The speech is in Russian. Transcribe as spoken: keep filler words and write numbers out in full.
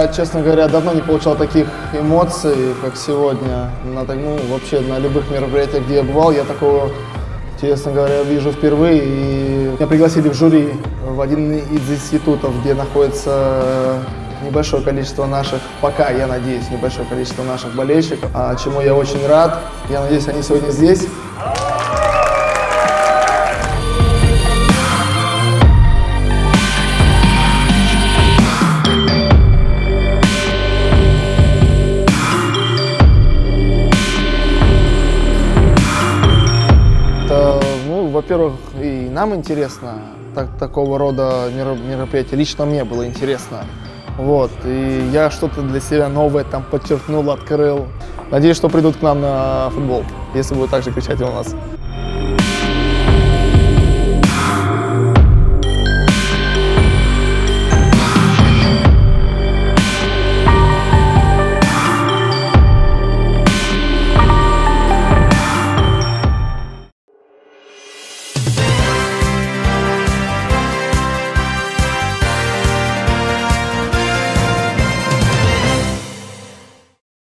Я, честно говоря, давно не получал таких эмоций, как сегодня. На, ну, вообще на любых мероприятиях, где я бывал, я такого, честно говоря, вижу впервые. И меня пригласили в жюри в один из институтов, где находится небольшое количество наших, пока, я надеюсь, небольшое количество наших болельщиков, чему я очень рад. Я надеюсь, они сегодня здесь. Во-первых, и нам интересно так, такого рода мероприятия. Лично мне было интересно. Вот. И я что-то для себя новое там подчеркнул, открыл. Надеюсь, что придут к нам на футбол, если будут так же кричать и у нас.